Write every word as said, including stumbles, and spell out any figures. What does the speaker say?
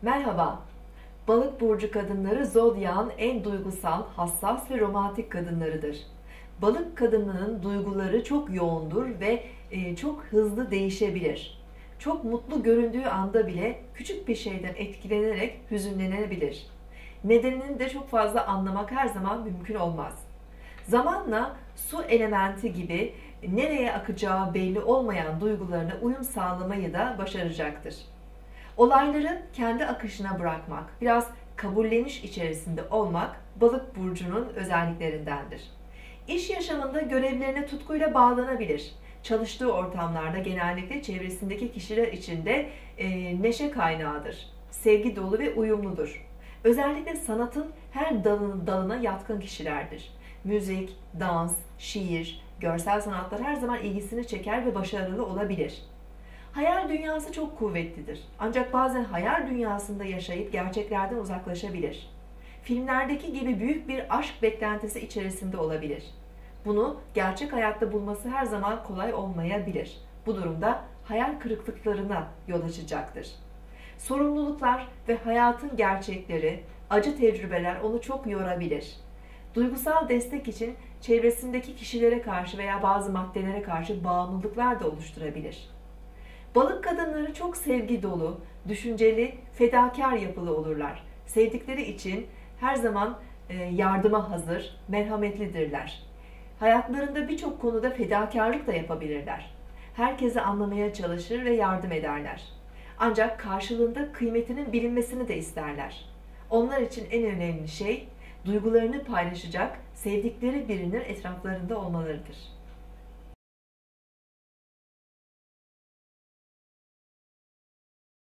Merhaba, Balık burcu kadınları zodyağın en duygusal, hassas ve romantik kadınlarıdır. Balık kadınının duyguları çok yoğundur ve e, çok hızlı değişebilir. Çok mutlu göründüğü anda bile küçük bir şeyden etkilenerek hüzünlenebilir. Nedenini de çok fazla anlamak her zaman mümkün olmaz. Zamanla su elementi gibi nereye akacağı belli olmayan duygularına uyum sağlamayı da başaracaktır. Olayları kendi akışına bırakmak, biraz kabulleniş içerisinde olmak Balık burcunun özelliklerindendir. İş yaşamında görevlerine tutkuyla bağlanabilir. Çalıştığı ortamlarda genellikle çevresindeki kişiler için de e, neşe kaynağıdır. Sevgi dolu ve uyumludur. Özellikle sanatın her dalına, dalına yatkın kişilerdir. Müzik, dans, şiir, görsel sanatlar her zaman ilgisini çeker ve başarılı olabilir. Hayal dünyası çok kuvvetlidir. Ancak bazen hayal dünyasında yaşayıp gerçeklerden uzaklaşabilir. Filmlerdeki gibi büyük bir aşk beklentisi içerisinde olabilir. Bunu gerçek hayatta bulması her zaman kolay olmayabilir. Bu durumda hayal kırıklıklarına yol açacaktır. Sorumluluklar ve hayatın gerçekleri, acı tecrübeler onu çok yorabilir. Duygusal destek için çevresindeki kişilere karşı veya bazı maddelere karşı bağımlılıklar da oluşturabilir. Balık kadınları çok sevgi dolu, düşünceli, fedakar yapılı olurlar. Sevdikleri için her zaman yardıma hazır, merhametlidirler. Hayatlarında birçok konuda fedakarlık da yapabilirler. Herkesi anlamaya çalışır ve yardım ederler. Ancak karşılığında kıymetinin bilinmesini de isterler. Onlar için en önemli şey, duygularını paylaşacak, sevdikleri birinin etraflarında olmalarıdır.